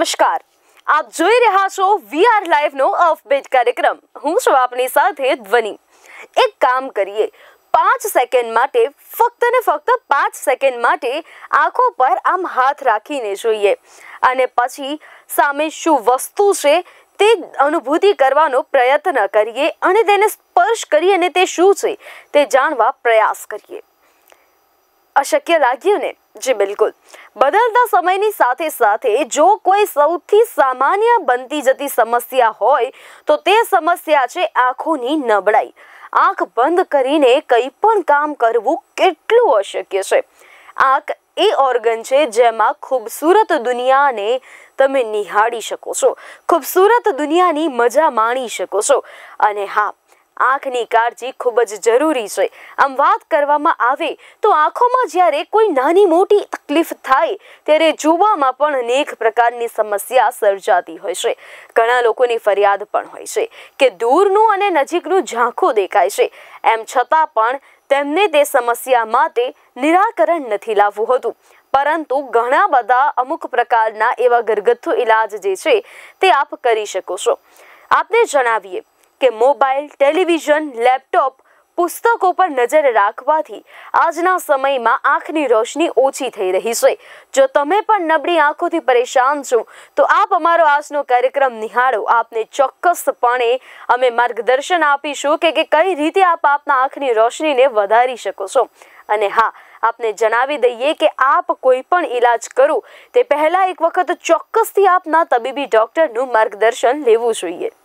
નમસ્કાર, આપ જોઈ રહ્યા છો વીઆર લાઈવ નો અપડેટ કાર્યક્રમ। હું છું આપની સાથે ધ્વની। એક કામ કરીએ, 5 સેકન્ડ માટે, ફક્ત ને ફક્ત 5 સેકન્ડ માટે આંખો પર આમ હાથ રાખીને જોઈએ અને પછી સામે શું વસ્તુ છે તે અનુભૂતિ કરવાનો પ્રયત્ન કરીએ અને તેને સ્પર્શ કરીએ અને તે શું છે તે જાણવા પ્રયાસ કરીએ। અશક્ય લાગ્યું ને? જી બિલકુલ। બદલતા સમયની સાથે સાથે જો કોઈ સૌથી સામાન્ય બનતી જતી સમસ્યા હોય તો તે સમસ્યા છે આંખોની નબળાઈ। આંખ બંધ કરીને કંઈ પણ કામ કરવું કેટલું અશક્ય છે। આંખ એ ઓર્ગન છે જેમાં ખૂબસૂરત દુનિયાને તમે નિહાળી શકો છો, ખૂબસૂરત દુનિયાની મજા માણી શકો છો। અને હા, આંખની કાળજી ખૂબ જ જરૂરી છે। આમ વાત કરવામાં આવે તો આંખોમાં જ્યારે કોઈ નાની મોટી તકલીફ થાય ત્યારે જોવામાં પણ અનેક પ્રકારની સમસ્યા સર્જાતી હોય છે। ઘણા લોકોની ફરિયાદ પણ હોય છે કે દૂરનું અને નજીકનું ઝાંખું દેખાય છે, એમ છતાં પણ તેમને તે સમસ્યા માટે નિરાકરણ નથી લાવવું હોતું, પરંતુ ઘણા બધા અમુક પ્રકારના એવા ઘરગથ્થુ ઇલાજ જે છે તે આપ કરી શકો છો। આપને જણાવીએ કે મોબાઈલ, ટેલિવિઝન, લેપટોપ, પુસ્તકો પર નજર રાખવાથી આજના સમયમાં આંખની રોશની ઓછી થઈ રહી છે। જો તમે પણ નબળી આંખોથી પરેશાન છો તો આપ અમારો આજનો કાર્યક્રમ નિહાળો। આપને ચોક્કસપણે અમે માર્ગદર્શન આપીશું કે કઈ રીતે આપ આપના આંખની રોશનીને વધારી શકો છો। અને હા, આપને જણાવી દઈએ કે આપ કોઈ પણ ઈલાજ કરો તે પહેલા એક વખત ચોક્કસથી આપના તબીબી ડોક્ટરનું માર્ગદર્શન લેવું જોઈએ।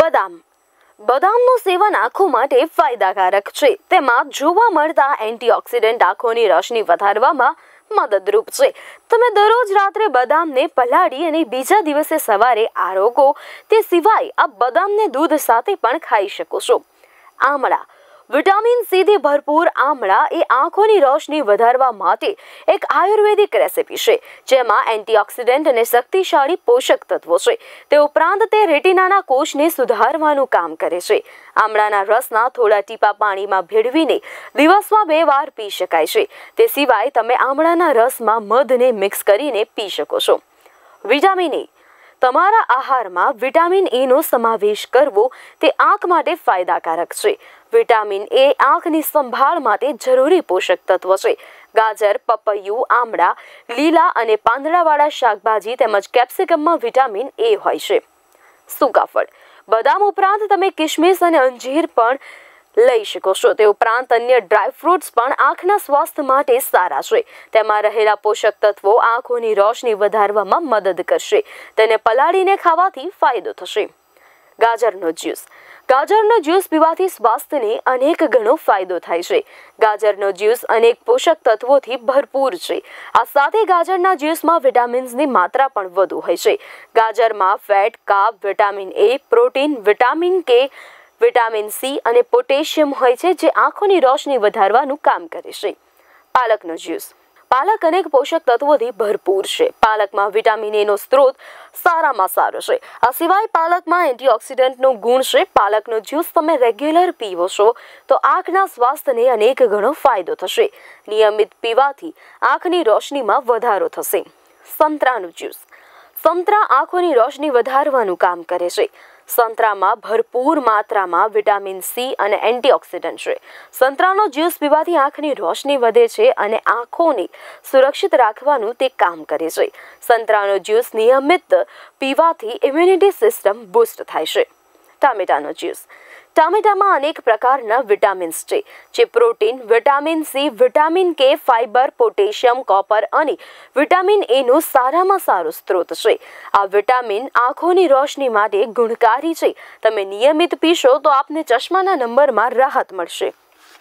બદામનું સેવન આંખો માટે ફાયદાકારક છે। તેમાં જોવા મળતા એન્ટીઓક્સિડન્ટ આંખોની રોશની વધારવામાં મદદરૂપ છે। તમે દરરોજ રાત્રે બદામને પલાળી અને બીજા દિવસે સવારે આરોગો। તે સિવાય આ બદામને દૂધ સાથે પણ ખાઈ શકો છો। આમળા, વિટામિન સી થી ભરપૂર આમળા એ આંખોની રોશની વધારવા માટે એક આયુર્વેદિક રેસિપી છે જેમાં એન્ટીઓક્સિડન્ટ અને શક્તિશાળી પોષક તત્વો છે। તે ઉપરાંત તે રેટિનાના કોષને સુધારવાનું કામ કરે છે। આમળાના રસના થોડા ટીપા પાણીમાં ભેળવીને દિવસમાં 2 વાર પી શકાય છે। તે સિવાય તમે આમળાના રસમાં મધને મિક્સ કરીને પી શકો છો। વિટામિન એ, તમારા આહારમાં વિટામિન એ નો સમાવેશ કરવો તે આંખ માટે ફાયદાકારક છે। વિટામિન એ આંખની સંભાળ માટે જરૂરી પોષક તત્વ છે। ગાજર, પપૈયું, આમળા, લીલા અને પાંદડાવાળા શાકભાજી તેમજ કેપ્સિકમમાં વિટામિન એ હોય છે। સૂકા ફળ, બદામ ઉપરાંત તમે કિશમિશ અને અંજીર પણ લઈ શકો છો। તે ઉપરાંત અન્ય ડ્રાય ફ્રૂટ્સ પણ આંખના સ્વાસ્થ્ય માટે સારા છે। તેમાં રહેલા પોષક તત્વો આંખોની રોશની વધારવામાં મદદ કરશે। તેને પલાળીને ખાવાથી ફાયદો થશે। ગાજરનો જ્યુસ, ગાજરનો જ્યુસ પીવાથી સ્વાસ્થ્યને અનેક ગણો ફાયદો થાય છે। ગાજરનો જ્યુસ અનેક પોષક તત્વોથી ભરપૂર છે। આ સાથે ગાજરના જ્યુસમાં વિટામિન્સની માત્રા પણ વધુ હોય છે। ગાજરમાં fat, carb, vitamin A, protein, vitamin K, vitamin C અને પોટેશિયમ હોય છે જે આંખોની રોશની વધારવાનું કામ કરે છે। પાલકનો જ્યુસ, પાલક અનેક પોષક તત્વોથી ભરપૂર છે। પાલકમાં વિટામિન એ નો સ્ત્રોત સારામાં સારો છે। આ સિવાય પાલકમાં એન્ટીઓક્સિડન્ટનો ગુણ છે। પાલકનો જ્યુસ તમે રેગ્યુલર પીવો છો તો આંખના સ્વાસ્થ્યને અનેક ગણો ફાયદો થશે। નિયમિત પીવાથી આંખની રોશનીમાં વધારો થશે। સંતરાનું જ્યુસ, સંતરા આંખોની રોશની વધારવાનું કામ કરે છે। સંતરામાં ભરપૂર માત્રામાં વિટામિન સી અને એન્ટીઓક્સિડન્ટ છે। સંતરાનો જ્યુસ પીવાથી આંખની રોશની વધે છે અને આંખોને સુરક્ષિત રાખવાનું તે કામ કરે છે। સંતરાનો જ્યુસ નિયમિત પીવાથી ઇમ્યુનિટી સિસ્ટમ બૂસ્ટ થાય છે। ટામેટાનો જ્યુસ, ટામેટામાં અનેક પ્રકારના વિટામિન્સ છે જે protein, vitamin C, vitamin K, fibre, potassium, copper અને વિટામિન એ નો સારામાં સારો સ્ત્રોત છે। આ વિટામિન આંખોની રોશની માટે ગુણકારી છે। તમે નિયમિત પીશો તો આપને ચશ્માના નંબરમાં રાહત મળશે।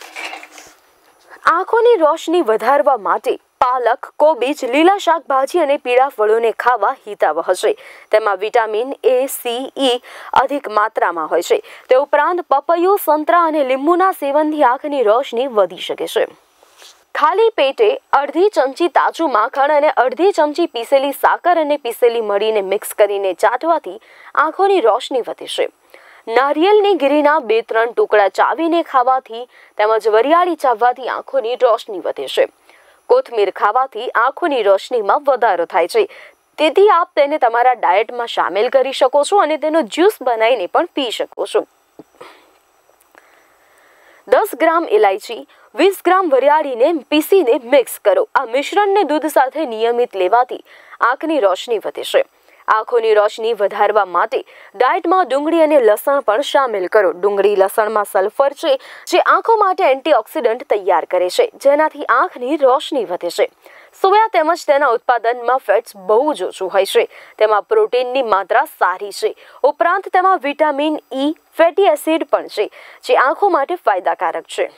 આંખોની રોશની વધારવા માટે પાલક, કોબીજ, લીલા શાકભાજી અને પીળા ફળોને ખાવા હિતાવહ છે। તેમાં વિટામિન એ, સી, ઈ અધિક માત્રામાં હોય છે। તે ઉપરાંત પપૈયું, સંતરા અને લીંબુના સેવનથી આંખની રોશની વધી શકે છે। ખાલી પેટે અડધી ચમચી તાજું માખણ અને અડધી ચમચી પીસેલી સાકર અને પીસેલી મરીને મિક્સ કરીને ચાટવાથી આંખોની રોશની વધે છે। નારિયેળની ગીરીના 2-3 ટુકડા ચાવીને ખાવાથી તેમજ વરિયાળી ચાવવાથી આંખોની રોશની વધે છે। કોથમીર ખાવાથી આંખોની રોશનીમાં વધારો થાય છે। તેથી આપ તેને તમારા ડાયટમાં સામેલ કરી શકો છો અને તેનો જ્યુસ બનાવીને પણ પી શકો છો. 10 ગ્રામ ઇલાયચી, 20 ગ્રામ વરિયાળીને પીસીને મિક્સ કરો. આ મિશ્રણને દૂધ સાથે નિયમિત લેવાથી આંખની રોશની વધે છે. આંખોની રોશની વધારવા માટે ડાયટમાં ડુંગળી અને લસણ પણ સામેલ કરો. ડુંગળી લસણમાં સલ્ફર છે જે આંખો માટે એન્ટીઓક્સિડન્ટ તૈયાર કરે છે, જેનાથી આંખની રોશની વધે છે. સોયા તેમજ તેના ઉત્પાદનમાં ફેટ્સ બહુ જ ઓછું હોય છે. તેમાં પ્રોટીનની માત્રા સારી છે. ઉપરાંત તેમાં વિટામિન E, ફેટી એસિડ પણ છે જે આંખો માટે ફાયદાકારક છે.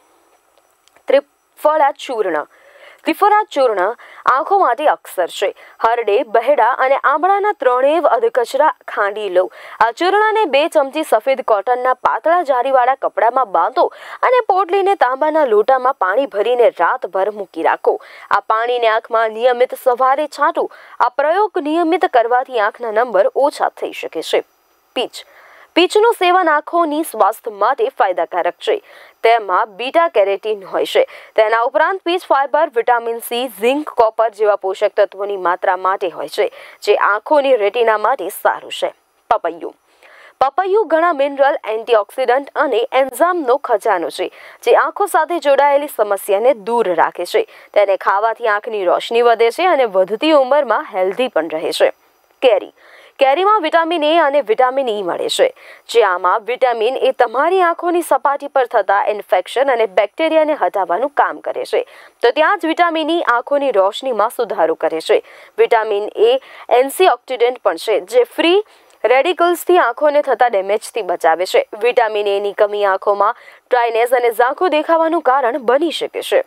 ત્રિફળા ચૂર્ણ. ત્રિફળા ચૂર્ણ આંખો માટે અક્ષર છે. હરડે, બહેડા અને આંબળાના ત્રણેય અધકચરા ખાંડી લો. આ ચૂર્ણને 2 ચમચી સફેદ કોટનના પાતળા જારીવાળા કપડામાં બાંધો અને પોટલીને તાંબાના લોટામાં પાણી ભરીને રાતભર મૂકી રાખો. આ પાણીને આંખમાં નિયમિત સવારે છાંટો. આ પ્રયોગ નિયમિત કરવાથી આંખના નંબર ઓછા થઈ શકે છે. પીચ. પીચનું સેવન આંખોની સ્વાસ્થ્ય માટે ફાયદાકારક છે. તેમાં બીટા કેરોટીન હોય છે. તેના ઉપરાંત peach fibre, vitamin C, zinc, copper જેવા પોષક તત્વોની માત્રા માટે હોય છે જે આંખોની રેટિના માટે સારું છે. પપૈયું. પપૈયું ઘણા મિનરલ, એન્ટીઓક્સિડન્ટ અને એન્ઝાઇમનો ખજાનો છે જે આંખો સાથે જોડાયેલી સમસ્યાને દૂર રાખે છે. તેને ખાવાથી આંખની રોશની વધે છે અને વધતી ઉંમરમાં હેલ્ધી પણ રહે છે. કેરી. કેરીમાં વિટામિન A અને વિટામિન E મળે છે. જે આમાં વિટામિન A તમારી આંખોની સપાટી પર થતા ઇન્ફેક્શન અને બેક્ટેરિયાને હટાવવાનું કામ કરે છે, તો ત્યાં જ વિટામિન E આંખોની રોશનીમાં સુધારો કરે છે. વિટામિન A એન્ટીઓક્સિડન્ટ પણ છે જે ફ્રી રેડિકલ્સથી આંખોને થતા ડેમેજથી બચાવે છે. વિટામિન A ની કમી આંખોમાં ડ્રાયનેસ અને ઝાંખું દેખાવાનું કારણ બની શકે છે.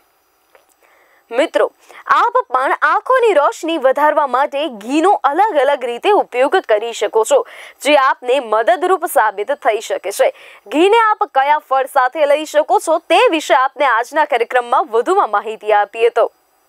મિત્રો, આપ પણ આંખોની રોશની વધારવા માટે ઘીનો અલગ અલગ રીતે ઉપયોગ કરી શકો છો જે આપને મદદરૂપ સાબિત થઈ શકે છે. ઘીને આપ કયા ફળ સાથે લઈ શકો છો તે વિશે આપને આજના કાર્યક્રમમાં વધુમાં માહિતી આપીએ તો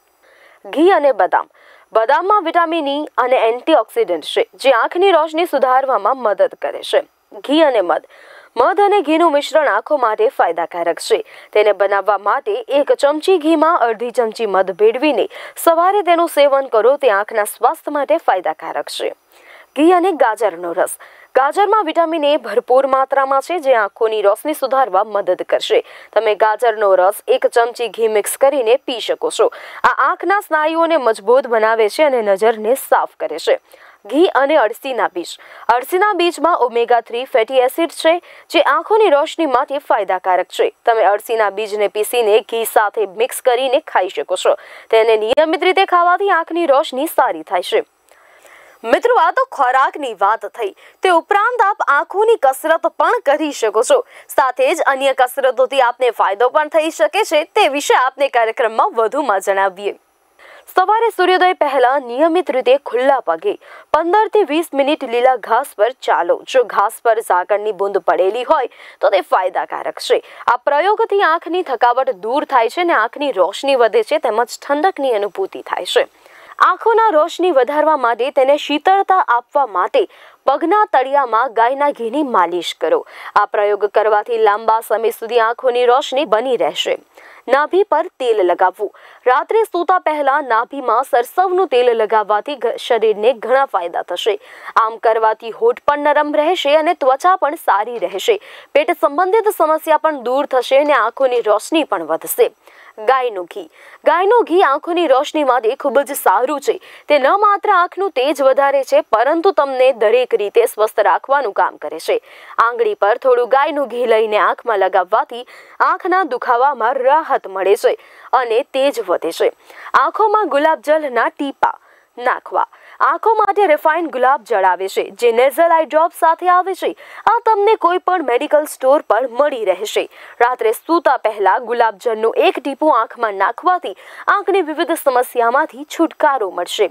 ઘી અને બદામ. બદામમાં વિટામિન E અને એન્ટીઓક્સિડન્ટ છે જે આંખની રોશની સુધારવામાં મદદ કરે છે. ઘી અને મધ. મધ અને ઘીનું મિશ્રણ આંખો માટે ફાયદાકારક છે. તેને બનાવવા માટે 1 ચમચી ઘીમાં અડધી ચમચી મધ ભેળવીને સવારે તેનું સેવન કરો તે આંખના સ્વાસ્થ્ય માટે ફાયદાકારક છે. ઘી અને ગાજરનો રસ. ગાજરમાં વિટામિન A ભરપૂર માત્રામાં છે જે આંખોની રોશની સુધારવા મદદ કરશે. તમે ગાજરનો રસ 1 ચમચી ઘી મિક્સ કરીને પી શકો છો. આ આંખના સ્નાયુઓને મજબૂત બનાવે છે અને નજરને સાફ કરે છે. ઘી અને અળસીના બીજ. અળસીના બીજમાં ઓમેગા-3 ફેટી એસિડ છે જે આંખોની રોશની માટે ફાયદાકારક છે. તમે અળસીના બીજને પીસીને ઘી સાથે મિક્સ કરીને ખાઈ શકો છો. તેને નિયમિત રીતે ખાવાથી આંખની રોશની સારી થાય છે. મિત્રો, આ તો ખોરાકની વાત થઈ. તે ઉપરાંત આપ આંખોની કસરત પણ કરી શકો છો. સાથે જ અન્ય કસરતોથી આપને ફાયદો પણ થઈ શકે છે તે વિશે આપને કાર્યક્રમમાં વધુમાં જણાવીએ. સવારે સૂર્યોદય પહેલા નિયમિત રીતે ખુલ્લા પગે 15 થી 20 મિનિટ લીલા ઘાસ પર ચાલો. જો ઘાસ પર ઝાકળની બૂંદ પડેલી હોય તો તે ફાયદાકારક છે. આ પ્રયોગથી આંખની થકાવટ દૂર થાય છે અને આંખની રોશની વધે છે તેમજ ઠંડકની અનુભૂતિ થાય છે. આંખોના રોશની વધારવા માટે તેને શીતળતા આપવા માટે પગના તળિયામાં ગાયના ઘીની માલિશ કરો. આ પ્રયોગ કરવાથી લાંબા સમય સુધી આંખોની રોશની બની રહેશે. નાભી પર તેલ લગાવવું. રાત્રે સૂતા પહેલા નાભીમાં સરસવનું તેલ લગાવવાથી શરીરને ઘણા ફાયદા થશે. આમ કરવાથી હોઠ પણ નરમ રહેશે અને ત્વચા પણ સારી રહેશે. પેટ સંબંધિત સમસ્યા પણ દૂર થશે અને આંખોની રોશની પણ વધશે. ગાયનું ઘી. ગાયનું ઘી આંખોની રોશની માટે ખૂબ જ સારું છે. તે ન માત્ર આંખનું તેજ વધારે છે પરંતુ તમને દરેક રીતે સ્વસ્થ રાખવાનું કામ કરે છે. આંગળી પર થોડું ગાયનું ઘી લઈને આંખમાં લગાવવાથી આંખના દુખાવામાં રાહત મળે છે અને તેજ વધે છે. આંખોમાં ગુલાબજળના ટીપા નાખવા. આંખો માટે રિફાઇન્ડ ગુલાબ જળ આવે છે જે નેઝલ આઈ ડ્રોપ સાથે આવે છે. આ તમને કોઈ પણ મેડિકલ સ્ટોર પર મળી રહેશે. રાત્રે સૂતા પહેલા ગુલાબજળનું 1 ટીપું આંખમાં નાખવાથી આંખની વિવિધ સમસ્યામાંથી છુટકારો મળશે.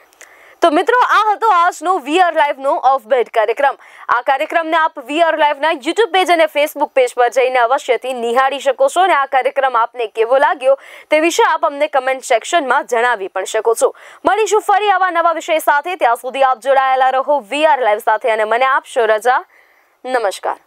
તો મિત્રો, આ હતો આજનો વીઆર લાઈવનો ઓફ બેડ કાર્યક્રમ. આ કાર્યક્રમને આપ વીઆર લાઈવના યુટ્યુબ પેજ અને ફેસબુક પેજ પર જઈને અવશ્યથી નિહાળી શકો છો અને આ કાર્યક્રમ આપને કેવો લાગ્યો તે વિશે આપ અમને કમેન્ટ સેક્શનમાં જણાવી પણ શકો છો. મળીશું ફરી આવા નવા વિષય સાથે. ત્યાં સુધી આપ જોડાયેલા રહો વીઆર લાઈવ સાથે અને મને આપશો રજા. નમસ્કાર.